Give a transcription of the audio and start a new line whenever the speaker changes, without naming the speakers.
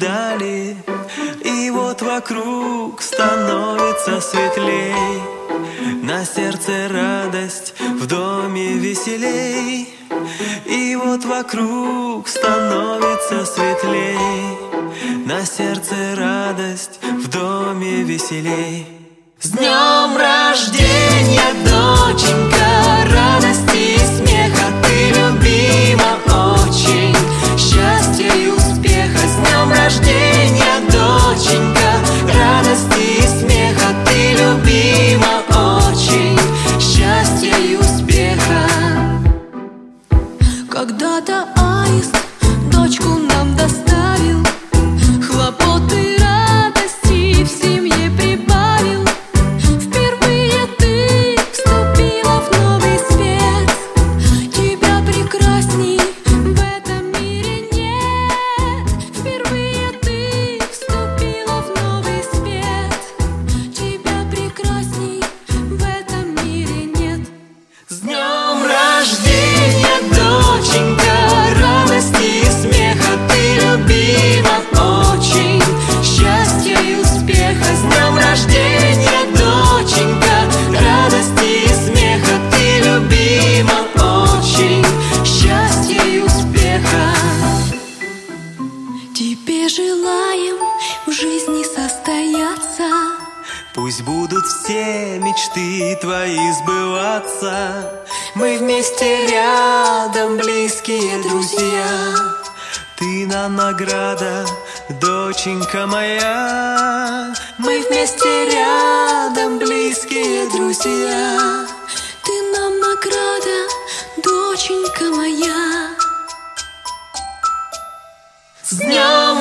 ждали, и вот вокруг становится светлей. На сердце радость, в доме веселей. И вот вокруг становится светлей. На сердце радость, в доме веселей. С днем рождения, доченька, радости и смеха, ты любима очень, счастья и успеха. С днем рождения, доченька, радости и смеха, ты любима очень, счастья и успеха.
Когда-то аист дочку нам доставил, хлопоты, радости в семье прибавил. Впервые ты вступила в новый свет, тебя прекрасней в этом мире нет. Впервые ты вступила в новый свет, тебя прекрасней в этом мире нет.
С днем рождения, доченька, радости и смеха, ты любима очень, счастья и успеха. С днем рождения, доченька, радости и смеха, ты любима очень, счастья и успеха.
Тебе желаем в жизни состояться,
Пусть будут все мечты твои сбываться. Мы вместе рядом, близкие друзья. Ты нам награда, доченька моя. Мы вместе рядом, близкие друзья.
ты нам награда, доченька моя.
С днем